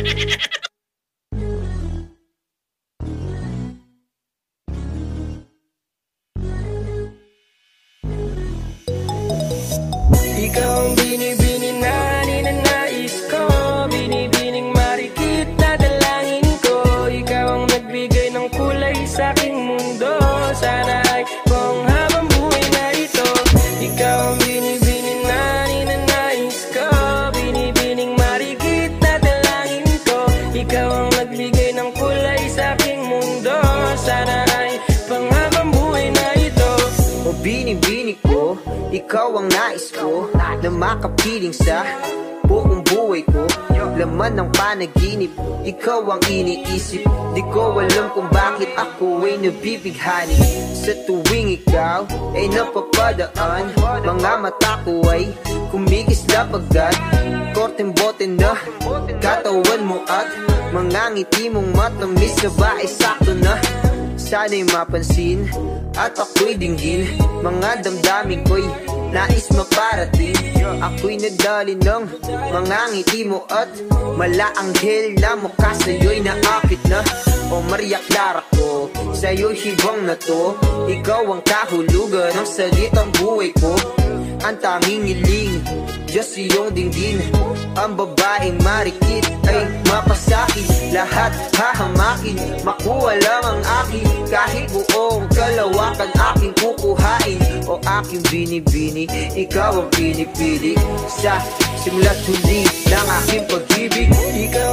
Ikaw ang binibining na ninanais ko, binibining marikit na dalangin ko. Ikaw ang nagbigay ng kulay sa aking mundo. Sana ay buong habang buhay na ito. Ikaw ang binibining na ninanais ko, binibining marikit na dalangin ko. Ikaw ang nagbigay ng kulay sa aking mundo. Sana ay pang habang buhay na ito. O binibini ko, ikaw ang nais ko na makapiling sa buong buhay ko. Laman ng panaginip, ikaw ang iniisip. Di ko alam kung bakit ako ay nabibighani. Sa tuwing ikaw ay napapadaan, mga mata ko ay kumikislap agad. Korteng-bote na katawan mo at mga ngiti mong matamis na ba ay sakto na. Sana'y mapansin at ako'y dinggin, mga damdamin ko'y nais maparating. Ako'y nadali ng mga ngiti mo at malaanghel na mukha sa'yo'y naakit na. O Maria Clara ko, sa'yo'y hibang na to. Ikaw ang kahulugan ng salitang buhay ko. Ang tanging hiling, Diyos iyong dinggin. Ang babaeng marikit ay mapasakit. Lahat hahamakin, makuha lang ang akin. Kahit buong kalawakan aking kukuhain. O aking binibini, ikaw ang pinipili. Sa simula't huli ng aking pag-ibig. Ikaw